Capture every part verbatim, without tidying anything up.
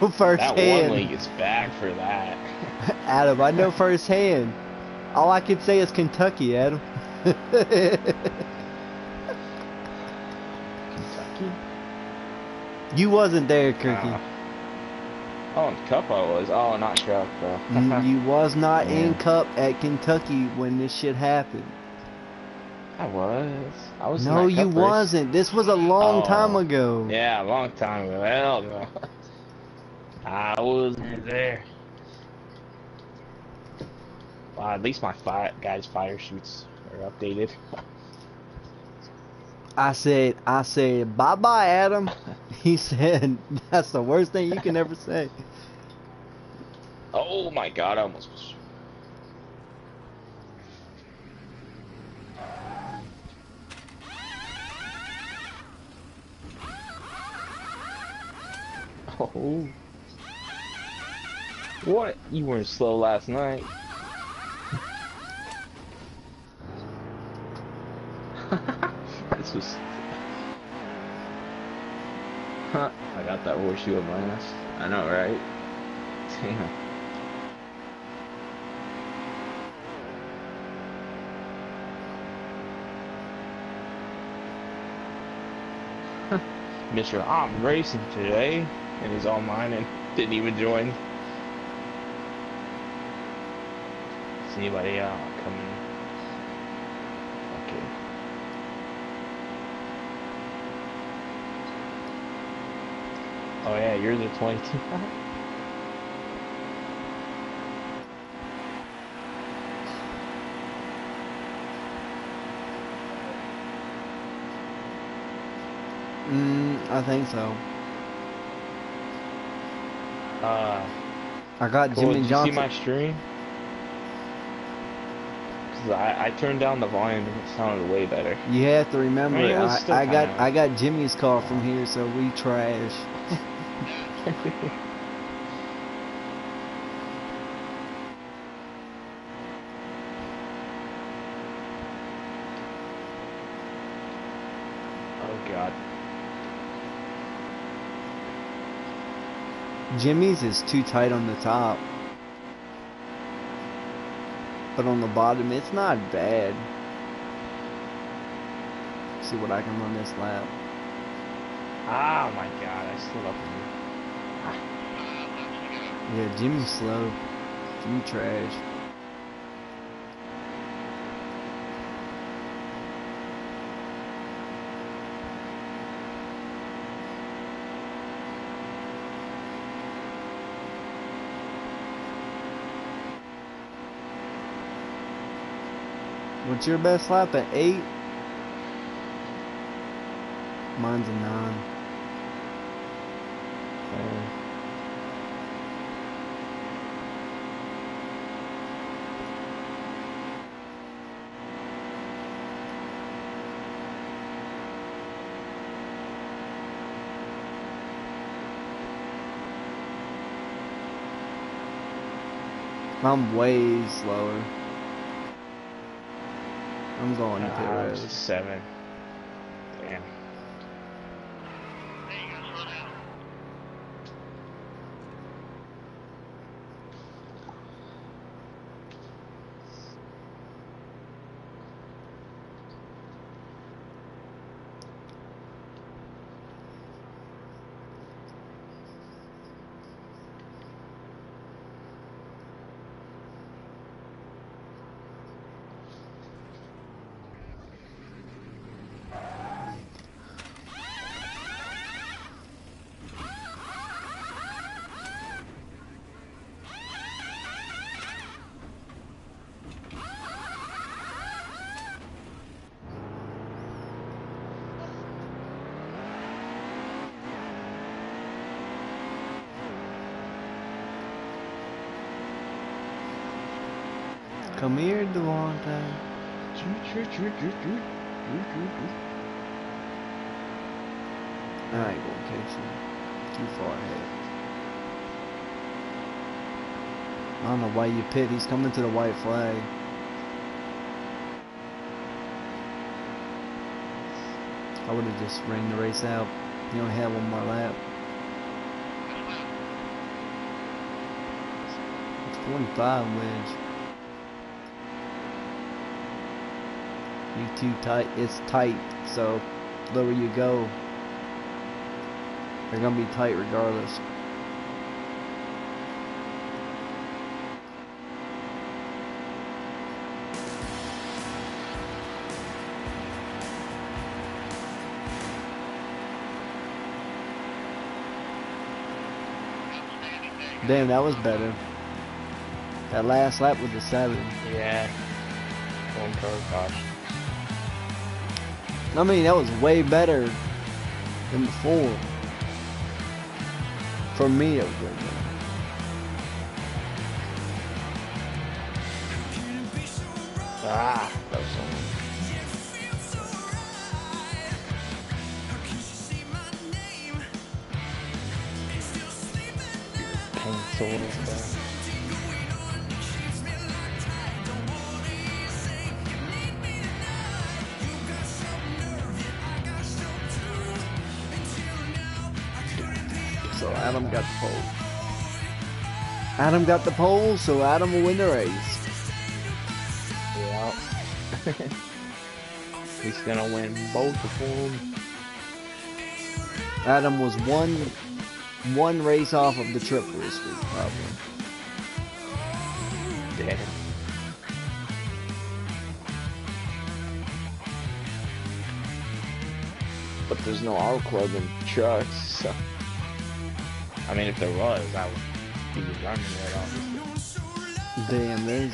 That one firsthand. league is bad for that. Adam, I know firsthand. All I can say is Kentucky, Adam. Kentucky? You wasn't there, Kirky. Uh, oh, in Cup I was. Oh, not Cup though. You was not in Yeah, Cup at Kentucky when this shit happened. I was. I was in No, that you Cup race. wasn't. This was a long time Oh, ago. yeah, a long time ago. Hell no. I wasn't there. Well, at least my fi guys' fire shoots are updated. I said, I said, bye bye, Adam. He said, that's the worst thing you can ever say. Oh my god, I almost was. Oh. What? You weren't slow last night. This was. Huh. I got that horseshoe on my ass. I know, right? Damn. Mister I'm racing today, and he's all mine and didn't even join. Is anybody uh, coming? Okay. Oh yeah, you're the twenty-two. Mm, I think so. Uh, I got cool. Jimmy Did you see Johnson. my stream? Cause I I turned down the volume and it sounded way better. You have to I mean, remember, it was I, still I kind got of. I got Jimmy's car from Uh, here, so we trash. oh God. Jimmy's is too tight on the top, but on the bottom it's not bad. See what I can run this lap. Oh my God! I slid up on Yeah, Jimmy's slow. Jimmy trash. What's your best lap at eight? Mine's a nine. you. I'm way slower. I'm going to pit Uh, road. seven. Damn. Come here, Devontae. I ain't gonna catch you. Too far ahead. I don't know why you pit. He's coming to the white flag. I would have just ran the race out. You only had one more lap. twenty-five wedge. You too tight. It's tight, so lower you go, they're gonna be tight regardless. Damn, that was better. That last lap was a seven. Yeah. One car caution. I mean, that was way better than before. For me, it was way better. Ah, that was so pencil and stuff. So Adam got the pole. Adam got the pole, so Adam will win the race. Yeah. He's gonna win both of them. Adam was one one race off of the triple this week, probably. Damn. But there's no auto club in trucks, so. I mean, if there was, I would be running right off. Damn, there's.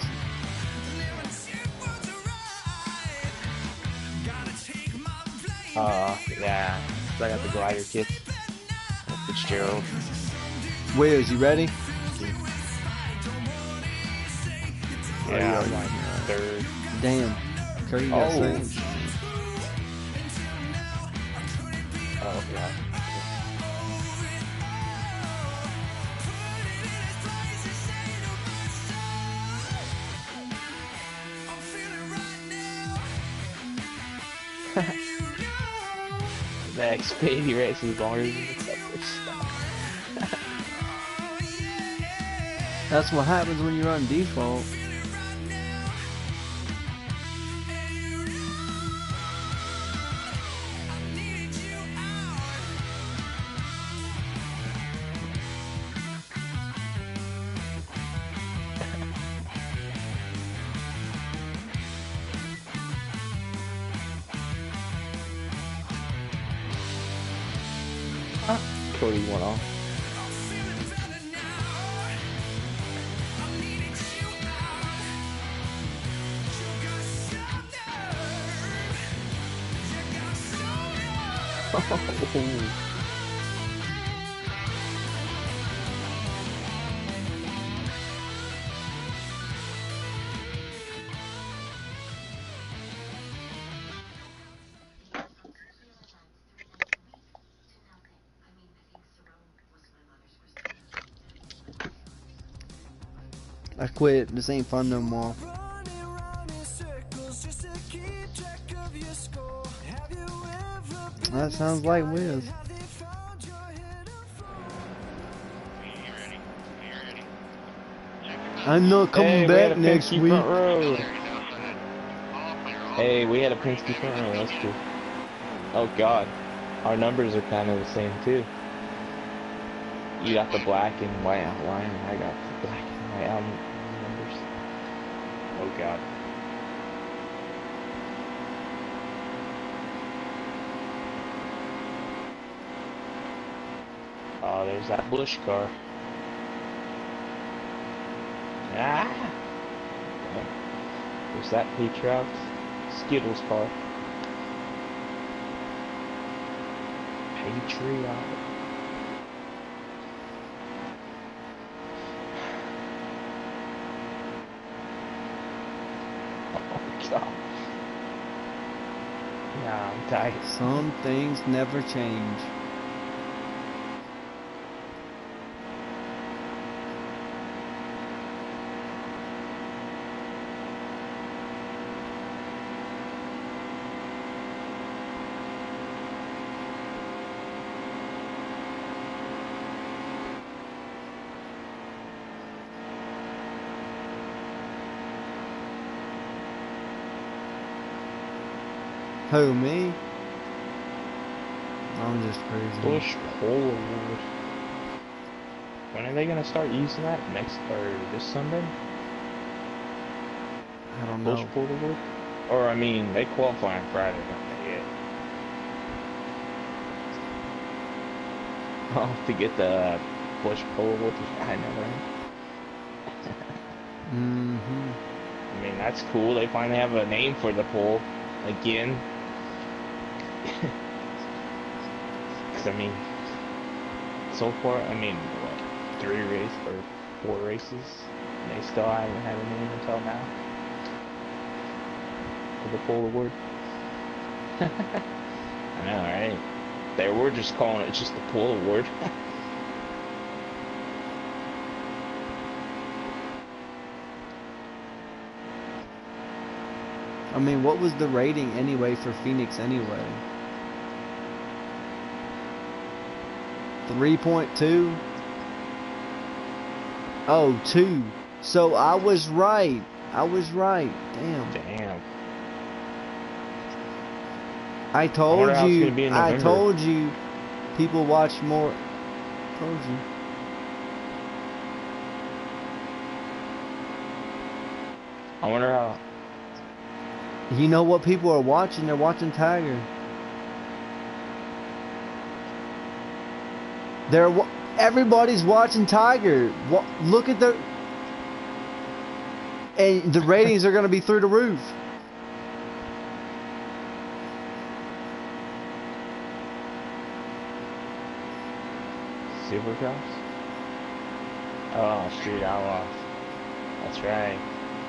Uh, yeah. I got the glider kit. Fitzgerald. Wiz, you ready? Yeah, I'm like third. Damn. Curry got Oh. second. Oh, yeah. The Xfinity race is longer than the Cup stuff. That's what happens when you run default. Cody went off. I quit. This ain't fun no more. That sounds like Wiz. I'm not coming Hey, we had a back next Penske week. front row. Hey, we had a Penske front row. That's cool. Oh God, our numbers are kind of the same too. You got the black and white outline, and I got the black and white out numbers. Oh God. Oh, there's that Bush car. Ah! There's that Patriot Skittles car. Patriot. Oh God. Nah, I'm tight. Some things never change. Who, me? I'm just crazy. Bush Pole Award. When are they gonna start using that? Next or this Sunday? I don't Bush know. Pole Award? Or I mean, they qualify on Friday, don't they? Yeah. Oh, to get the Bush Pole Award. I know, right? Mm-hmm. I mean, that's cool. They finally have a name for the pole again. Because, I mean, so far, I mean, what, three races or four races, and they still haven't had a name until now for the pole award. I know, right? They were just calling it just the pole award. I mean, what was the rating anyway for Phoenix anyway? three point two? Oh, two. So I was right. I was right. Damn. Damn. I told wonder how it's you. gonna be in I November. told you. People watch more. Told you. I wonder how. You know what people are watching? They're watching Tiger. They're wa- everybody's watching Tiger. Wa- look at the and the ratings are going to be through the roof. Supercross? Oh, Street Outlaws. That's right.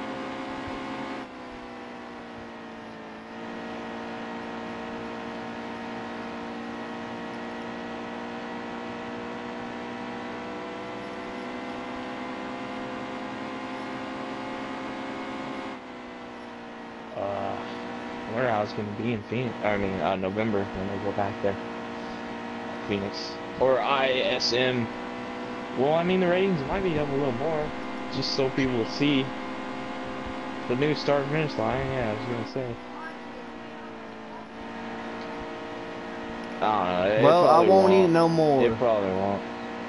Uh, I wonder how it's going to be in Phoenix. I mean, uh, November when they go back there. Phoenix. Or I S M. Well, I mean, the ratings might be up a little more. Just so people will see the new start and finish line. Yeah, I was going to say. I don't know. It Well, I probably won't eat no more. It probably won't.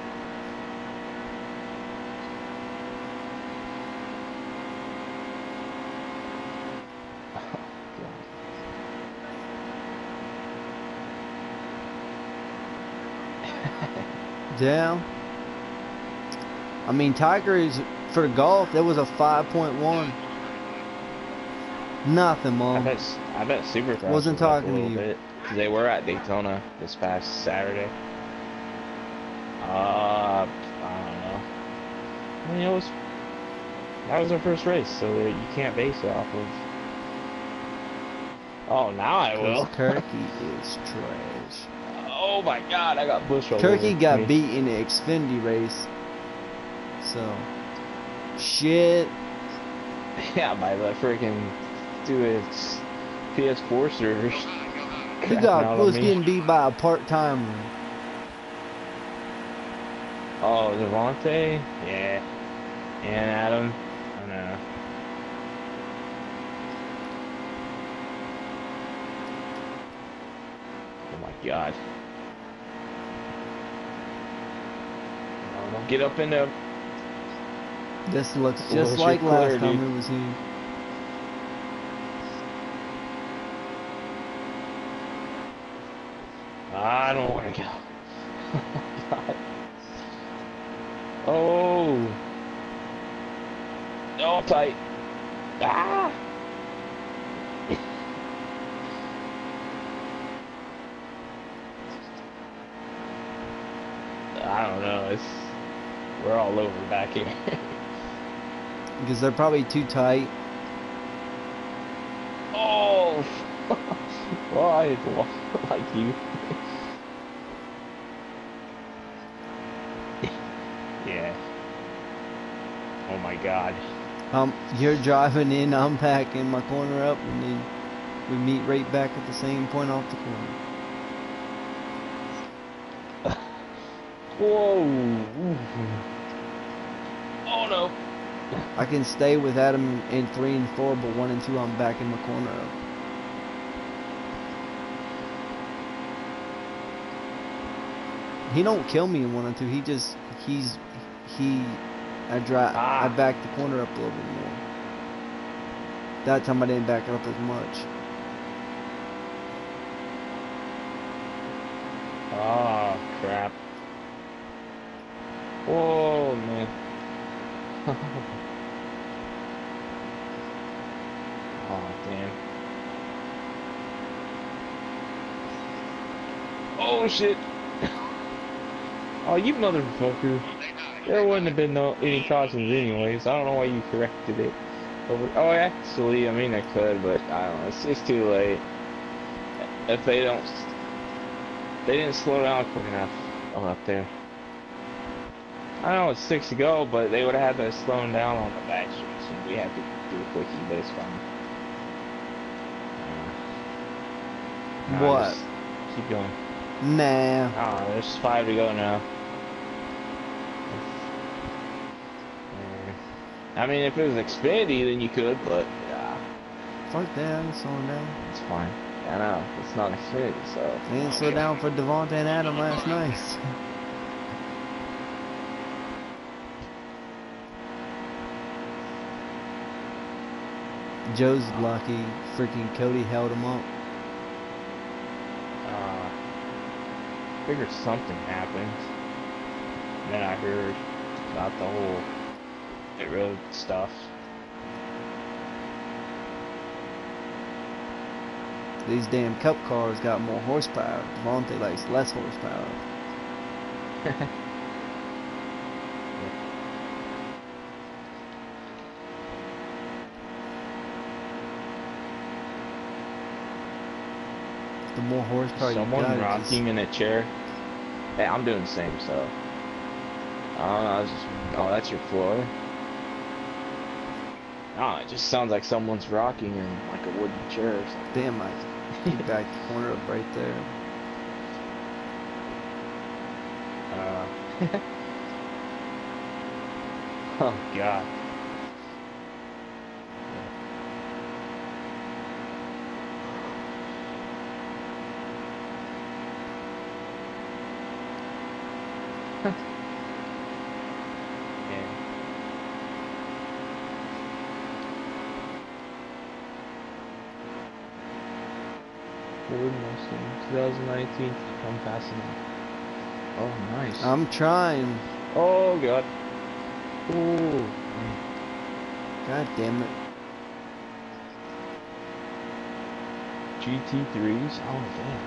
Yeah. I mean, Tiger is for golf. There was a five point one. Nothing, I Mom. bet. I bet Supercross Wasn't was up talking a to little you. bit. 'Cause they were at Daytona this past Saturday. Uh, I don't know. I mean, it was that was their first race, so you can't base it off of. Oh, now I will. 'Cause Turkey is trash. Oh my God, I got Bush all Turkey over got me. beat in the Xfinity race. So, shit. Yeah, by the freaking do its P S four servers. He Crapping got out was on me. getting beat by a part timer. Oh, Devontae? Yeah. And Adam? I know. Oh my God. No, don't get up in there. This looks Well, just it's like your last clear, time dude. it was here. I don't want to go. Oh, God. Oh. Oh, tight. Ah. I don't know. It's we're all over back here. Because they're probably too tight. Oh. Well, I like you. Yeah. Oh my God. Um, you're driving in, I'm backing my corner up, and then we meet right back at the same point off the corner. Whoa. Oh no. I can stay with Adam in three and four, but one and two, I'm backing my corner up. He don't kill me in one and two. He just he's he. I drive. I Ah. backed the corner up a little bit more. That time I didn't back it up as much. Oh, crap. Whoa, man. Oh, damn. Oh, shit. Oh, you motherfucker. There wouldn't have been no any cautions anyways. I don't know why you corrected it. Over. Oh, actually, I mean, I could, but I don't know. It's, it's too late. If they don't... They didn't slow down quick enough. Oh, up there. I know it's six to go, but they would have had to slow them down on the back streets, and we had to do a quickie, but it's fine. Uh, nah, What? just keep going. Nah. Oh, there's five to go now. I mean, if it was Xfinity, then you could, but yeah, Fuck that. I'm slowing down. it's fine. I know it's not Xfinity, so They didn't slow down for Devontae and Adam last night. Joe's lucky. Freaking Cody held him up. Uh, figured something happened. And then I heard about the whole pit road stuff. These damn Cup cars got more horsepower. Devontae likes less horsepower. The more horsepower Someone you got, it's rocking in a chair. Hey, I'm doing the same, so. I don't know, it's just, oh, that's your floor? Oh, it just sounds like someone's rocking in like a wooden chair or something. damn, I he backed the corner up right there. Uh, oh, God. Ford Mustang twenty nineteen come fast enough. Oh, nice. I'm trying. Oh, God. Ooh. God damn it. G T threes? Oh, damn.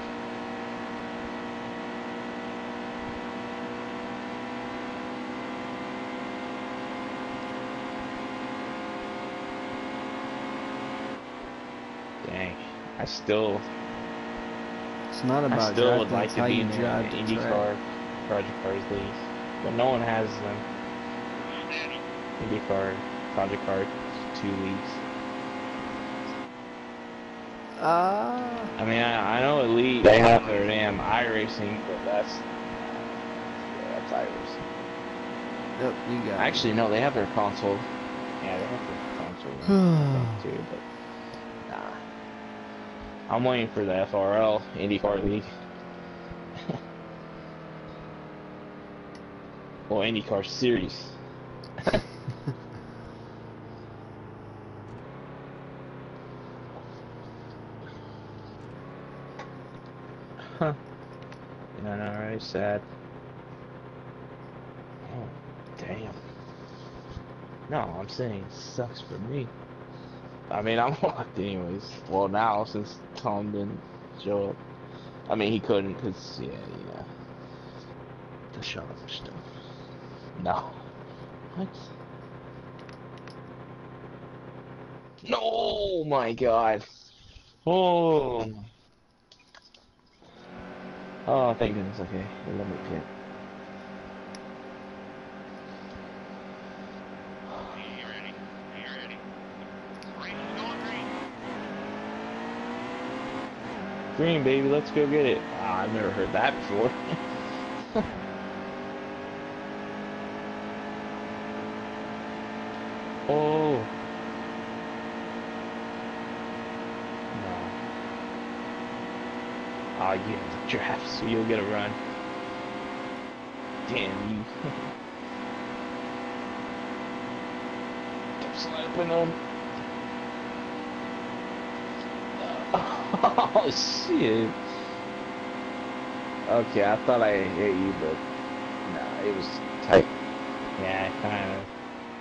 Dang. I still... It's not about I still would driving, like it's to how be you in the drive the IndyCar track. Project Cars league, but no one has them. IndyCar Project Cars two leagues. Ah. I mean, I, I know Elite they have their damn iRacing, but that's yeah, that's iRacing. Yep, you got Actually, no, they have their console. Yeah, they have their console thing too, but nah. I'm waiting for the F R L IndyCar League. Well, IndyCar Series. Huh. Yeah, no, right, sad. Oh, damn. No, I'm saying it sucks for me. I mean, I'm locked anyways. Well, now, since Tom didn't show up. I mean, he couldn't, because, yeah, you know. The shut up stuff. No. What? No, my God. Oh. Oh, thank goodness. Okay, the limit pit. Green, baby, let's go get it. Ah, I've never heard that before. Oh. No. Ah, you have the draft, so you'll get a run. Damn you. Kept slapping him. Oh shit. Okay, I thought I hit you, but nah, it was tight. Yeah, kind of.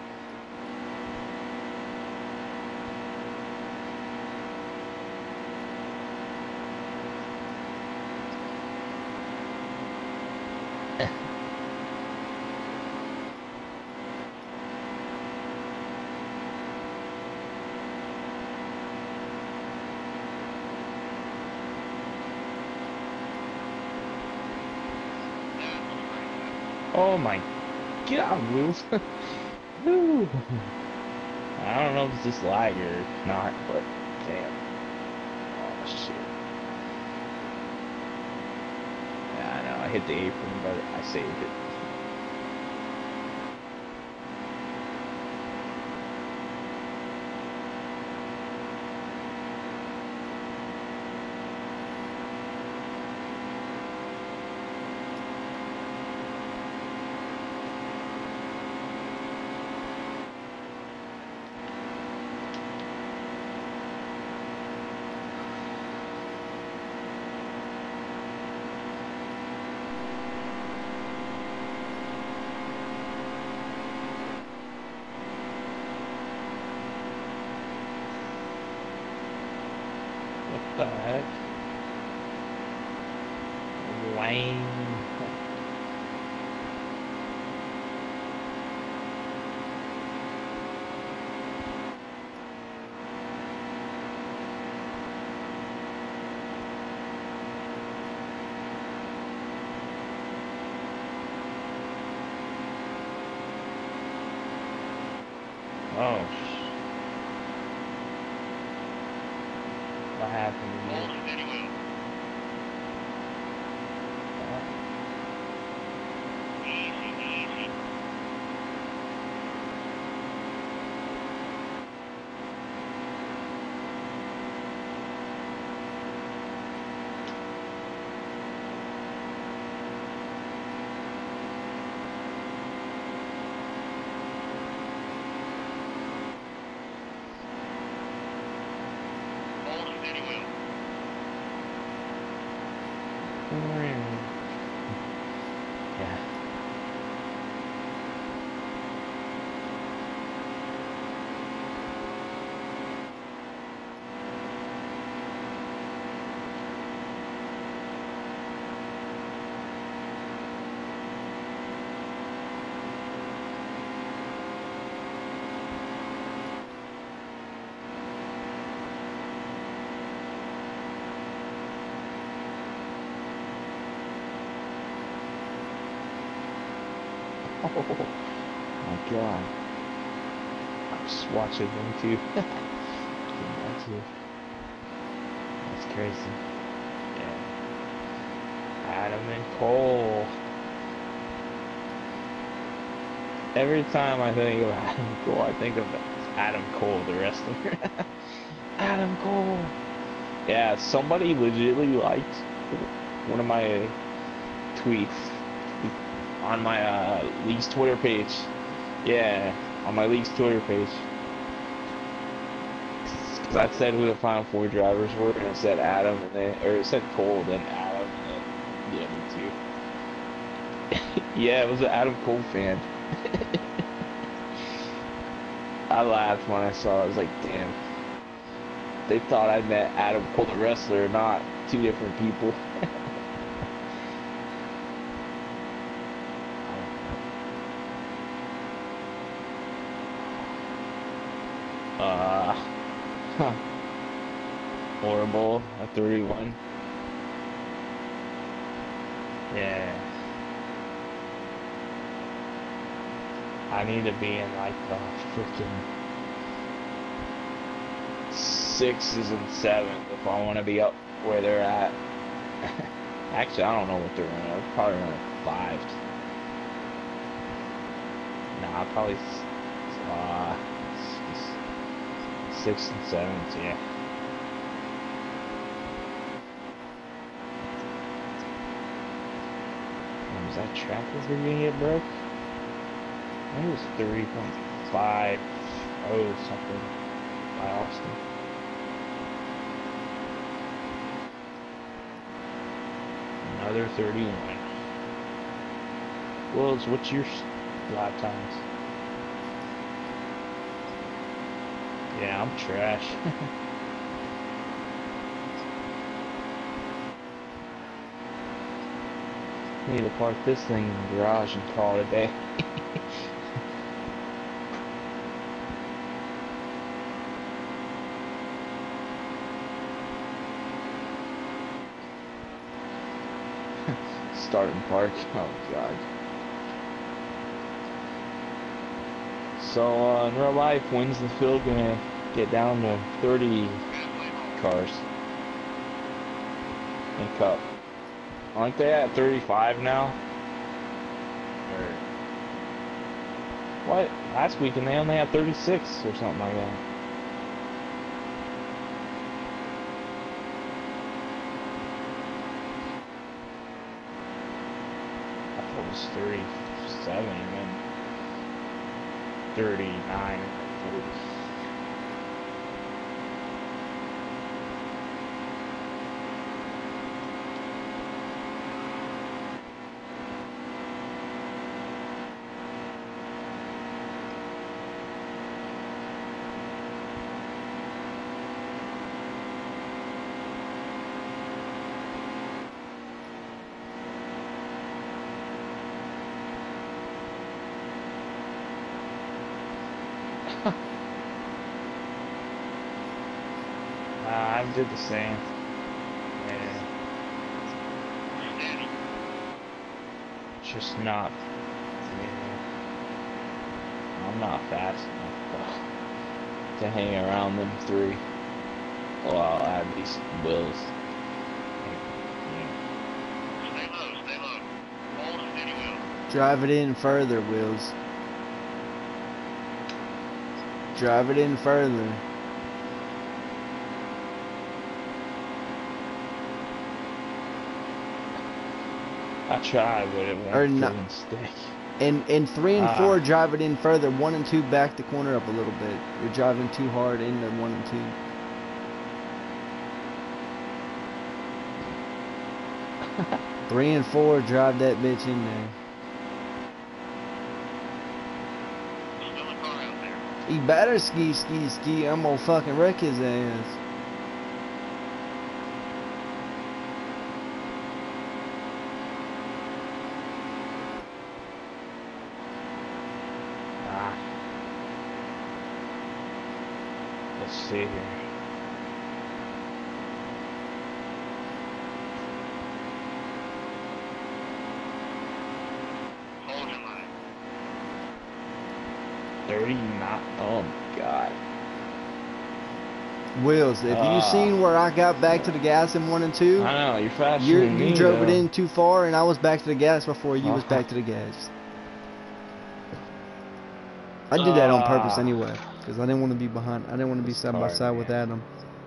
Oh my god, Wills. Woo. I don't know if it's just lag or not, but damn. Oh shit. Yeah, I know, I hit the apron, but I saved it. What the heck? Wayne. Oh, sh- what happened to you? Yeah. Oh my god. I'm just watching them too. That too. That's crazy. Yeah. Adam and Cole. Every time I think of Adam Cole, I think of Adam Cole, the wrestler. Adam Cole. Yeah, somebody legitimately liked one of my tweets on my uh, league's Twitter page. Yeah, on my league's Twitter page. Cause I said who the final four drivers were, and it said Adam, and then or it said Cole, then Adam, and then the other two. Yeah, it was an Adam Cole fan. I laughed when I saw it. I was like, damn. They thought I met Adam Cole the wrestler, not two different people. Uh, huh. Horrible. A thirty-one. Yeah. I need to be in like the freaking sixes and sevens if I want to be up where they're at. Actually, I don't know what they're running. They're probably running fives. Nah, probably uh, six and sevens, yeah. I'm was that track was gonna get broke? I think it was three point five oh something by Austin. Another thirty-one. Wills, what's your lap times? Yeah, I'm trash. Need to park this thing in the garage and call it a day. Start and park. Oh god. So uh, in real life, when's the field gonna get down to thirty cars in Cup? Aren't they at thirty-five now? Or what? Last weekend they only had thirty-six or something like that. I thought it was thirty-seven and then thirty-nine and forty. I did the same. Yeah. Just not. Yeah. I'm not fast enough to hang around them three. Well, I'll add these Wills. Stay low, stay low. Hold and steady, Will. Drive it in further, Wills. Drive it in further. I tried, but it Or won't not. freaking stick. And and three and Ah. four, drive it in further. One and two, back the corner up a little bit. You're driving too hard into one and two. Three and four, drive that bitch in there. There's another car out there. He better ski, ski, ski. I'm gonna fucking wreck his ass. Ah. Let's see here. Hold your line. thirty-nine. Oh my god. Wills, if Ah. you seen where I got back to the gas in one and two, I know, you're faster you than me, you drove it though. in too far, and I was back to the gas before you was Uh-huh. back to the gas. I did that on purpose Ah. anyway, because I didn't want to be behind. I didn't want to be side by Sorry, side with man. Adam.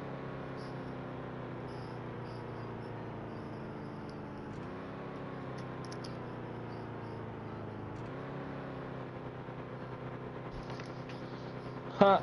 Huh.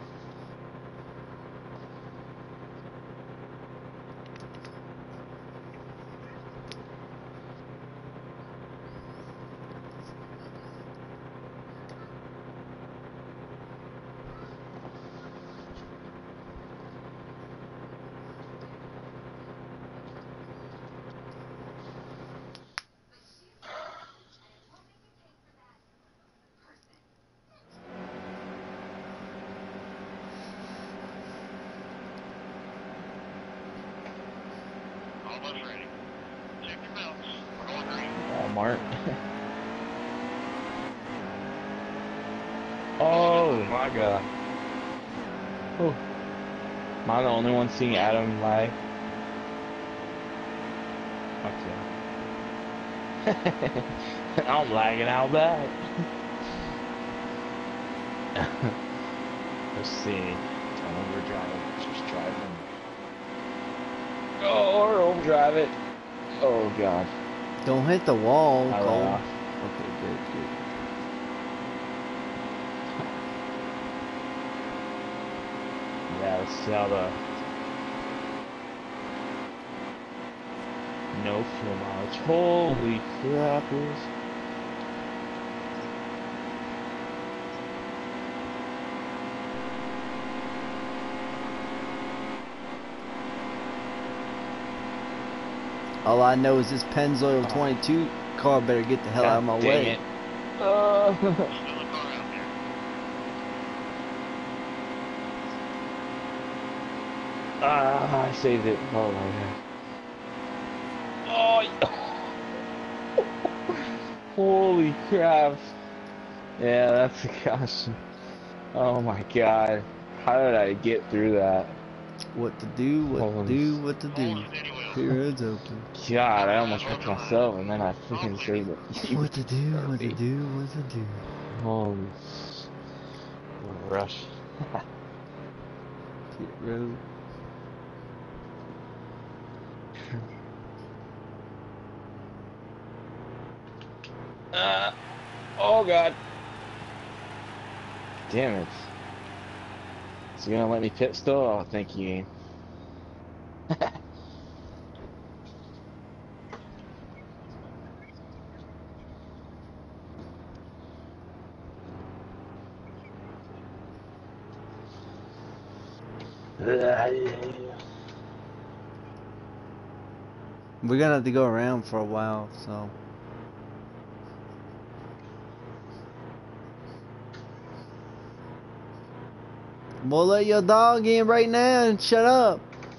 Almost ready. Check your belts. We're going green. Walmart. Oh my god. Oh. Am I the only one seeing Adam lag? Okay. I'm lagging out bad. Let's see. Tell them we're driving. Just driving. Oh, or overdrive it. Oh god. Don't hit the wall, I Cole. laugh. Okay, good, good. Yeah, let's see how the no fuel mileage. Holy crappers. All I know is this Pennzoil twenty-two car better get the hell out of my God dang way. it. Uh, There's another car out there. ah, I saved it. Oh my god. Oh, holy crap. Yeah, that's a caution. Oh my god. How did I get through that? What to do, what to Holy do, what to Hold do. the steady wheel. Keep your heads open. God, I almost wrecked myself and then I freaking saved it. What to do, what to Perfect. do, what to do. Holy s- what a rush. Pit road. Uh, oh god. Damn it. Is he gonna let me pit still? Oh, thank you. We're gonna have to go around for a while, so. We'll let your dog in right now and shut up.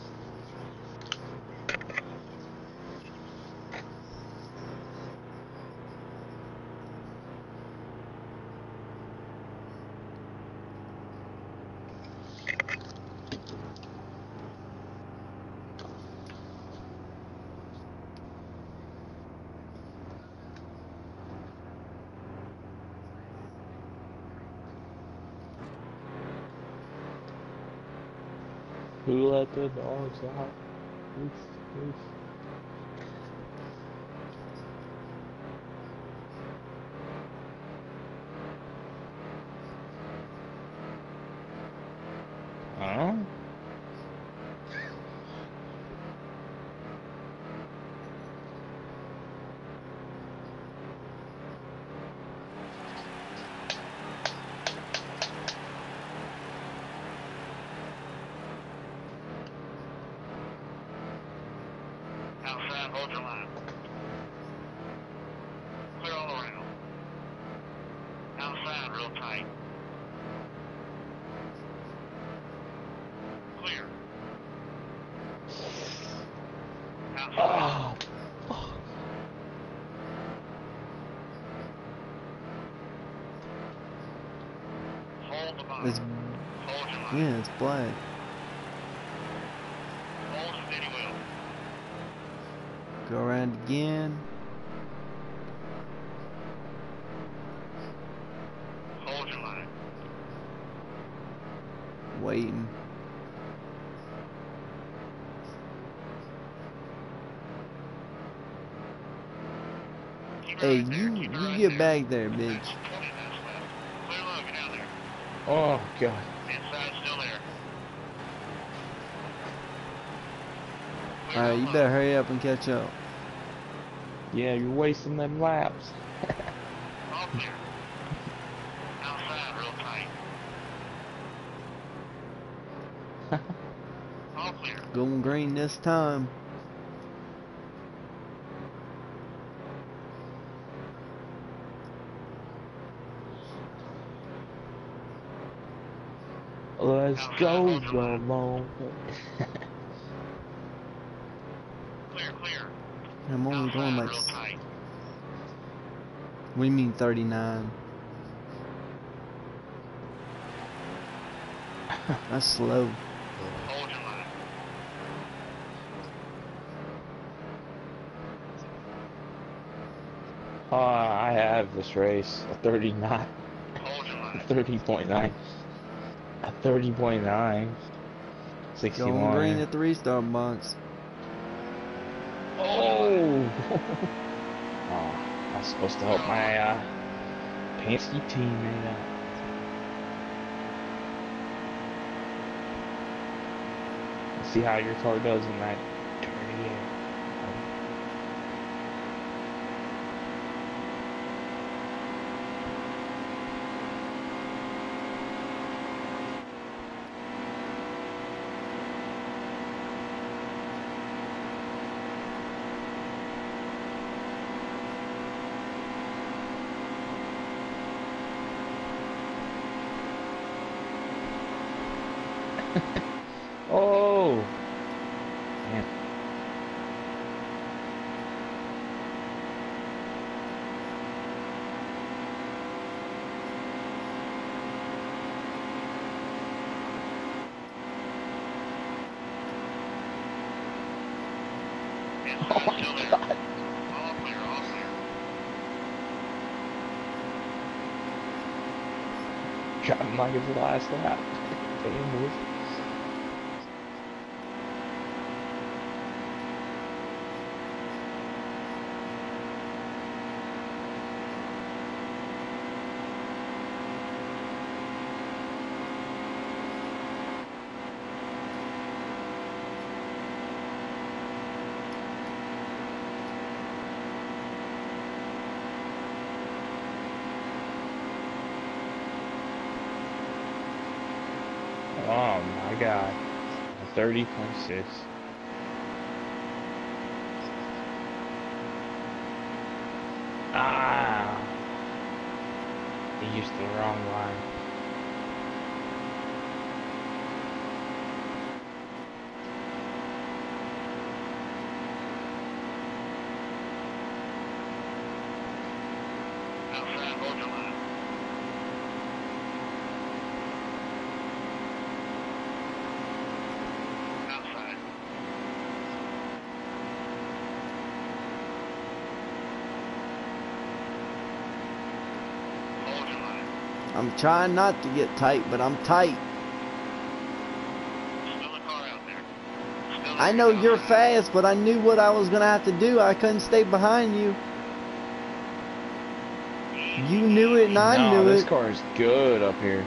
Who let the dogs out? Oof, oof. Huh? Outside, hold your line. Clear all around. Outside, real tight. Clear. Outside. Oh, Hold the It's, bottom. Hold your line. yeah, it's black. Hold the steady wheel. Go around again. Hold your line. Waiting. Keep it Hey, right there. you, Keep it you right get there. back there, Back bitch. on twenty minutes left. Clear low, get out there. oh god. Inside, still there. Clear Alright, down you low. better hurry up and catch up. Yeah, you're wasting them laps. All clear. Outside, real tight. All clear. Going green this time. Let's go, Ramon. Clear, clear. I'm only going Outside, like. real s- tight. What do you mean thirty-nine? That's slow. Hold your line. Uh, I have this race. A thirty-nine. Hold your line. thirty point nine. A thirty point nine. Going green sixty-one. at the restart box. Oh! Oh, I was supposed to help my uh, Penske teammate out. Let's see how your car does in that dirty air. Oh! Man. Oh my god! All clear, all clear. Driving like it's the last lap. Damn, boys. Oh my god. thirty point six. Ah! He used the wrong line. Outside, hold your line. Outside. Hold your line. I'm trying not to get tight, but I'm tight. Still a car out there. Still I a know car you're out there. fast, but I knew what I was gonna have to do. I couldn't stay behind you. You knew it and I no, knew this it. car is good up here.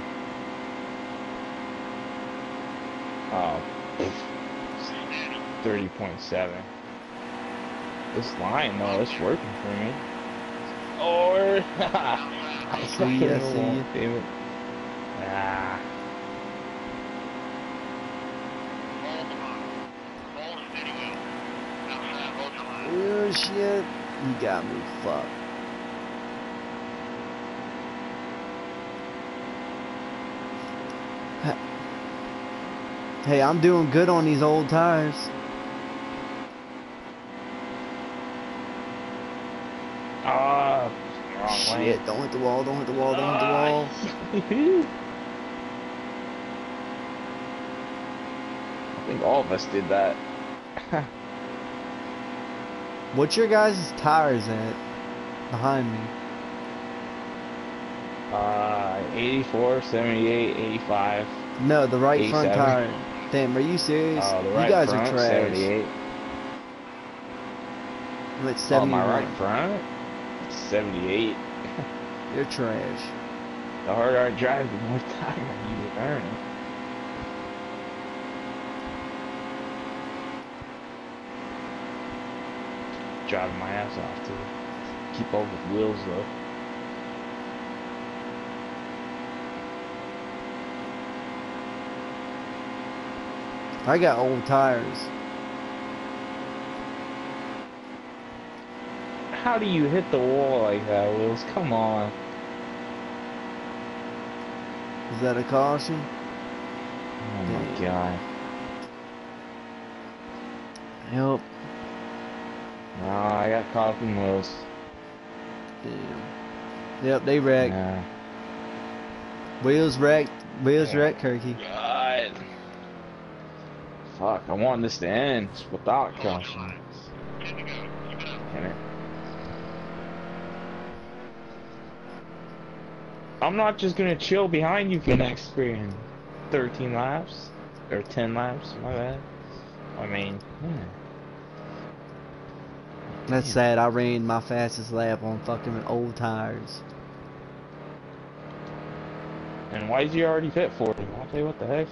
Oh, Steady. thirty point seven. This line, though, it's working for me. Or, Outside. I see ya, fucking see won't, ya. damn it. Ah, Hold the line. Hold steady wheel. Outside, hold your line. Oh shit. You got me fucked. Hey, I'm doing good on these old tires. ah, wrong Shit, lane. don't hit the wall, don't hit the wall, don't hit the Ah, wall. I think all of us did that. What's your guys' tires at? Behind me. Uh, eighty-four, seventy-eight, eighty-five. No, the right front eighty-seven. tire. Damn, are you serious? Oh, the right you guys front, are trash. seventy-eight. I'm at Oh, seventy-one. my right front? seventy-eight. You're trash. The harder I drive, the more time you would earn. Driving my ass off to keep up with wheels though. I got old tires. How do you hit the wall like that, Wills? Come on. Is that a caution? Oh my god. Yep. No, I got caught up in wheels. Damn. Yep, they wrecked. Yeah. Wheels wrecked. Wheels Yeah. wrecked, Kirky. God. Fuck, I want this to end without Hold your caution. line. Good to go. Keep it up. Damn it. I'm not just gonna chill behind you for the next freaking thirteen laps. Or ten laps, my bad. I mean, yeah. That's Damn. sad. I ran my fastest lap on fucking old tires. And why did you already pit for him? I'll tell you what the heck.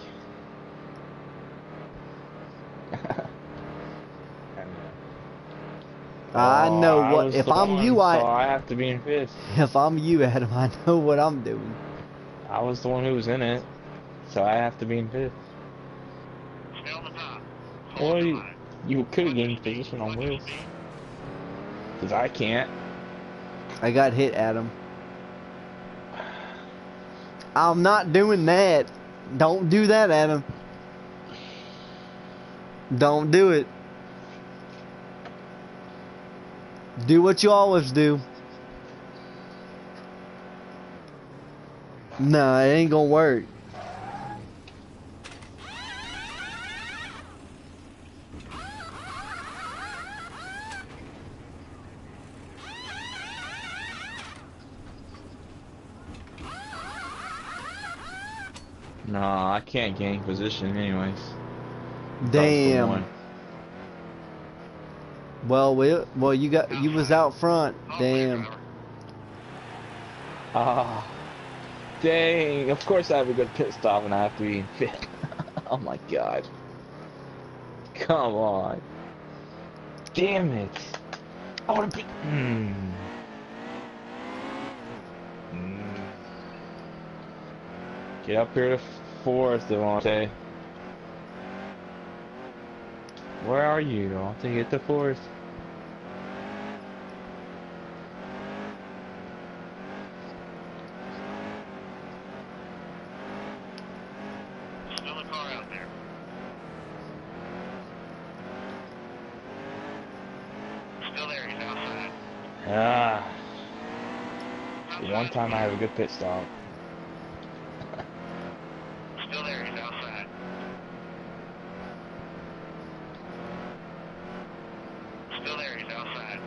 I Oh, know I what. was If the I'm one, you, I. so I have to be in fifth. If I'm you, Adam, I know what I'm doing. I was the one who was in it, so I have to be in fifth. Stay on the top. Well, Hold the you, line. you could have gained position on wheels. Because I can't. I got hit, Adam. I'm not doing that. Don't do that, Adam. Don't do it. Do what you always do. Nah, it ain't gonna work. No, I can't gain position anyways. Damn. Well, we, well, you got, you was out front. Damn. Ah, dang. Of course I have a good pit stop and I have to be in fifth. Oh my god. Come on. Damn it. I want to be... Hmm. Hmm. Get up here to fourth, Devontae. Where are you? I want to get to fourth. Still a car out there. Still there, he's outside. Ah. The one time I have a good pit stop. Still there, he's outside. Still there, he's outside.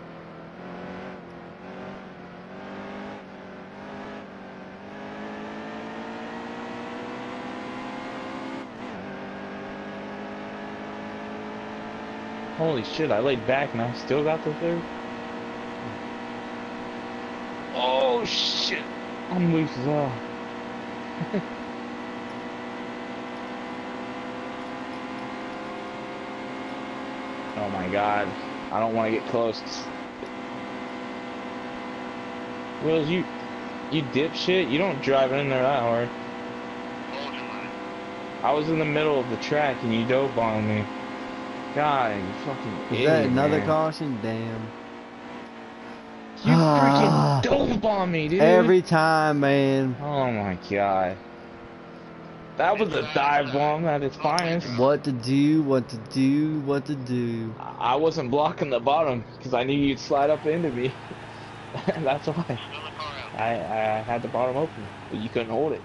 Holy shit, I laid back and I still got the third. Oh shit. I'm loose as hell. Oh my god. I don't want to get close. Wills, you you dipshit, you don't drive in there that hard. Hold your line. I was in the middle of the track and you dove on me. God, you fucking Is idiot, that another man. caution? Damn. You Ah. freaking dove on me, dude. Every time, man. Oh my god. That was a dive bomb at its finest. What to do, what to do, what to do. I wasn't blocking the bottom because I knew you'd slide up into me. That's why. Still a car out there. I, I had the bottom open, but you couldn't hold it.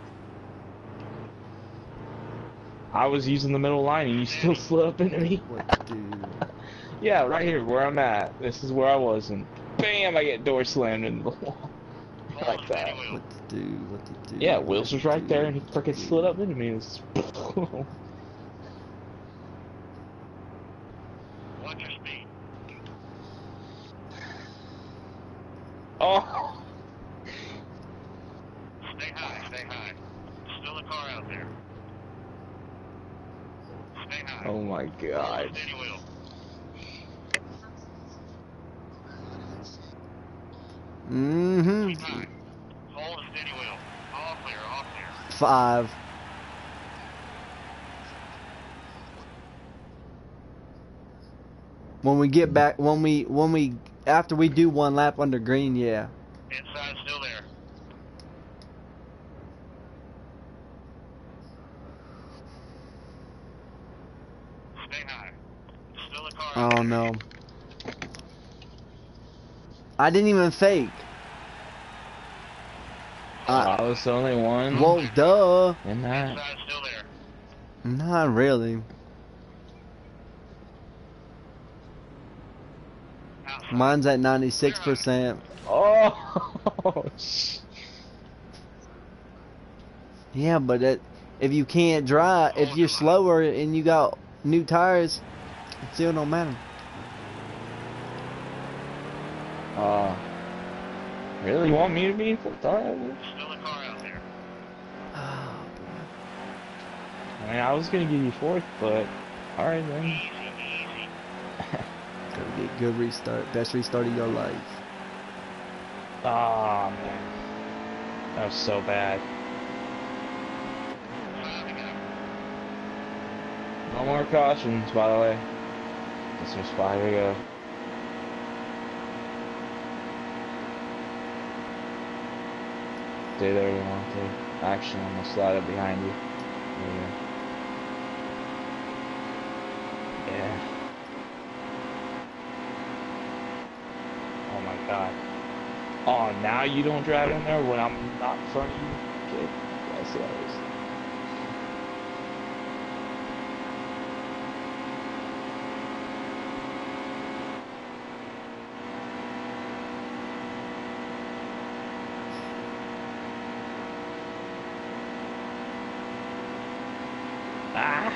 I was using the middle line and you still slid up into me. What to do. Yeah, right here where I'm at. This is where I was, and bam, I get door slammed into the wall. Like that. What to do, what to do. Yeah, what Wills to was right do, there and he what to freaking do. slid up into me. And it's Watch your speed. oh! Stay high, stay high. Still a car out there. Stay high. Oh my god. Steady wheel. Mm-hmm. Keep high. Hold a steady wheel. All clear, all clear. Five. When we get back, when we, when we, after we do one lap under green, yeah. Inside still there. Stay high. Still a car out Oh there. no. I didn't even fake. I, I was the only one. well, duh. In that. Inside still there. Not really. Outside. Mine's at ninety-six percent. Oh! sh- Yeah, but it, if you can't drive, if you're slower and you got new tires, it still don't matter. Uh, really? You want me to be in fourth? All right. There's still a car out there. Oh, I mean, I was gonna give you fourth, but all right then. Easy, easy. gotta get good restart. Best restart of your life. Ah man, that was so bad. Five to go. No more cautions, by the way. This was five to go. Stay there, you want to. Actually, I'm gonna slide up behind you. There you go. Yeah. Oh my god. Oh, now you don't drive in there when I'm not in front of you? Okay. That's what I was. Ah!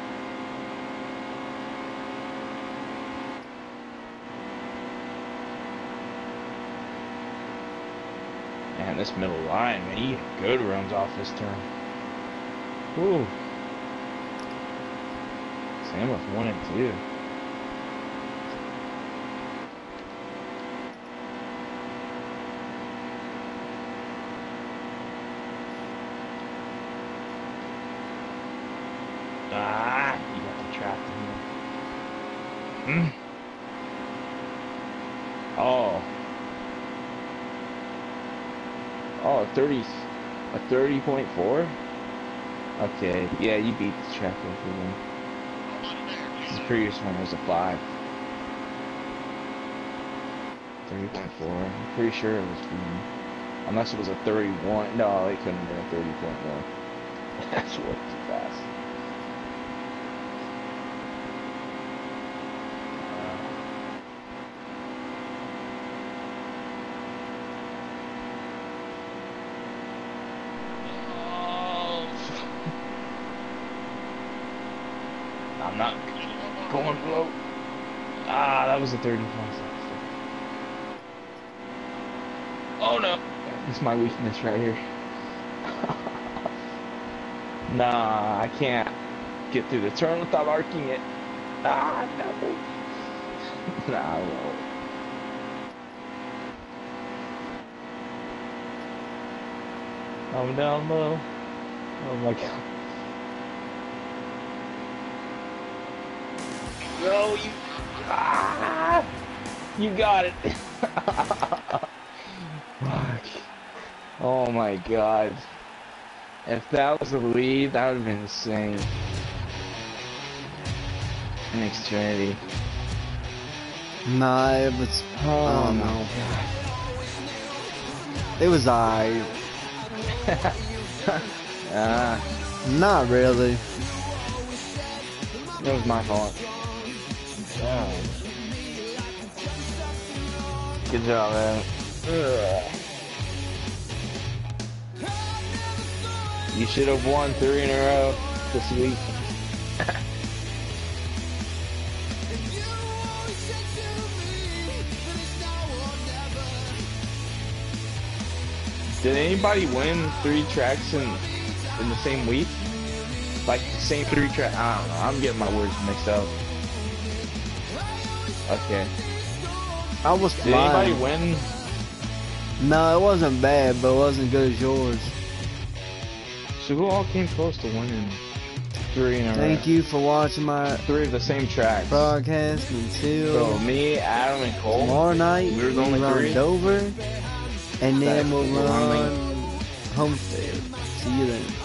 Man, this middle line, man, you get good runs off this turn. Woo! Same with one and two. Ah, you got the trap in here. Hmm. Oh. Oh, a thirty, a thirty point four. Okay, yeah, you beat the track record one. Almost there. The previous one was a five. thirty point four. I'm pretty sure it was beaten. Unless it was a thirty-one. No, it couldn't have been a thirty point one. That's way too fast. I'm not going below. Ah, that was a thirty point six. Oh no! This is my weakness right here. Nah, I can't get through the turn without arcing it. Ah, no. Nah, I won't. I'm down low. Oh my god. No, you. Ah, you got it. Fuck. Oh my god. If that was a lead, that would have been insane. In Xfinity. Nah, it was. Oh, Oh my no. god. It was alright. Ah, Not really. it was my fault. Oh. Good job, man. Ugh. You should have won three in a row this week. Did anybody win three tracks in in the same week? Like the same three tracks? I don't know. I'm getting my words mixed up. Okay. I was Did anybody flying. win? No, it wasn't bad, but it wasn't good as yours. So who all came close to winning three in a row? Thank you for watching my Three of the same tracks. broadcast until So me, Adam, and Cole. tomorrow night. We were the only run three? Dover, and then That- we'll we're running- run Homestead. See you then.